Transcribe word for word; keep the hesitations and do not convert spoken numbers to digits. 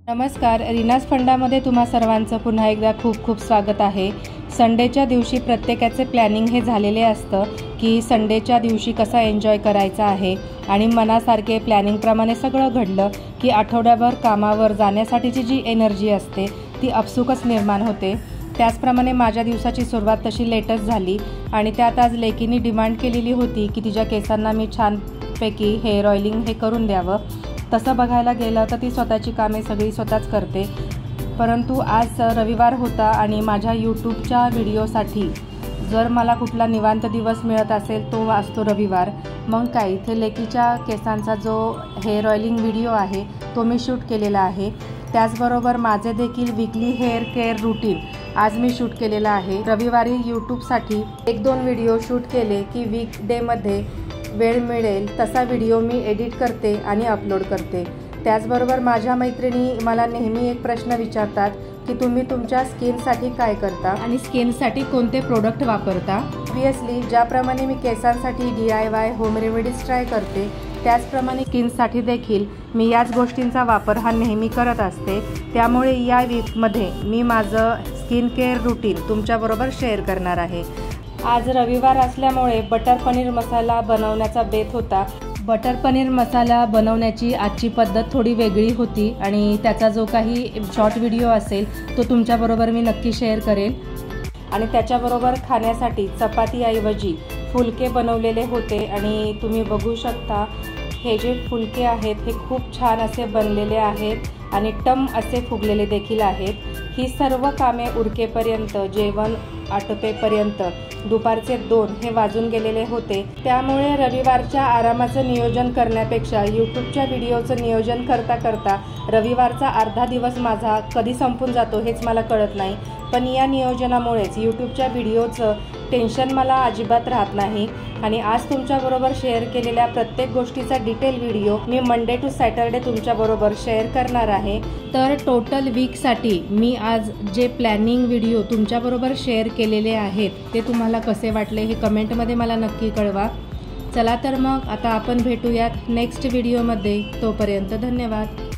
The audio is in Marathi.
नमस्कार, रीनाज फंडामध्ये तुम्हा सर्वांचं पुन्हा एकदा खूप खूप स्वागत आहे। संडेच्या दिवशी प्रत्येकाचे प्लॅनिंग हे झालेले असतं की संडेच्या दिवशी कसा एन्जॉय करायचा आहे आणि मनासारखे प्लॅनिंगप्रमाणे सगळं घडलं की आठवड्याभर कामावर जाण्यासाठीची जी एनर्जी असते ती आपसुकच निर्माण होते। त्याचप्रमाणे माझ्या दिवसाची सुरुवात तशी लेटच झाली आणि त्यात आज लेकीनी डिमांड केलेली होती की तिच्या केसांना मी छानपैकी हेअर ऑइलिंग हे करून द्यावं। तसं बघायला गेलं तर ती स्वतःची कामे सगळी स्वतःच करते, परंतु आज रविवार होता आणि माझ्या यूट्यूबच्या व्हिडिओसाठी जर मला कुठला निवांत दिवस मिळत असेल तो असतो रविवार। मग काय इथे लेकीच्या केसांचा जो हेअर ऑइलिंग व्हिडिओ आहे तो मी शूट केलेला आहे। त्याचबरोबर माझे देखील वीकली हेअर केअर रूटीन आज मी शूट केलेला आहे। रविवारी यूट्यूबसाठी एक दोन व्हिडिओ शूट केले की वीक डेमध्ये वेळ मिळेल तसा व्हिडिओ मी एडिट करते आणि अपलोड करते। त्याचबरोबर माझ्या मैत्रिणी मला नेहमी एक प्रश्न विचारतात की तुम्ही तुमच्या स्किनसाठी काय करता आणि स्किनसाठी कोणते प्रोडक्ट वापरता। ऑब्वियसली ज्याप्रमाणे मी केसांसाठी D I Y home remedies try करते त्याचप्रमाणे स्किनसाठी देखील मी याच गोष्टींचा वापर हा नेहमी करत असते। त्यामुळे या वीकमध्ये मी माझं स्किन केअर रूटीन तुमच्याबरोबर शेअर करणार आहे। आज रविवार असल्यामुळे बटर पनीर मसाला बनवण्याचा बेत होता। बटर पनीर मसाला बनवण्याची आजची पद्धत थोडी वेगळी होती आणि त्याचा जो काही शॉर्ट व्हिडिओ असेल तो तुमच्याबरोबर मी नक्की शेअर करेल। आणि त्याच्याबरोबर खाण्यासाठी चपातीऐवजी फुलके बनवलेले होते आणि तुम्ही बघू शकता हे जे फुलके आहेत हे खूप छान असे बनलेले आहेत आणि टम असे फुगलेले देखील आहेत। ही सर्व कामे उरकेपर्यंत जेवण आटपेपर्यंत दुपारचे दोन हे वाजून गेलेले होते। त्यामुळे रविवारच्या आरामाचं नियोजन करण्यापेक्षा यूट्यूबच्या व्हिडिओचं नियोजन करता करता रविवारचा अर्धा दिवस माझा कधी संपून जातो हेच मला कळत नाही। पण या नियोजनामुळेच यूट्यूबच्या व्हिडिओचं टेन्शन मला अजिबात राहत नाही आणि आज तुमच्याबरोबर शेअर केलेल्या प्रत्येक गोष्टीचा डिटेल व्हिडिओ मी मंडे टू सॅटर्डे तुमच्याबरोबर शेअर करणार आहे। तर टोटल वीकसाठी मी आज जे प्लॅनिंग व्हिडिओ तुमच्याबरोबर शेअर केलेले आहेत ते तुम्हाला कसे वाटले हे कमेंटमध्ये मला नक्की कळवा। चला तर मग आता आपण भेटूयात नेक्स्ट व्हिडिओमध्ये, तोपर्यंत धन्यवाद।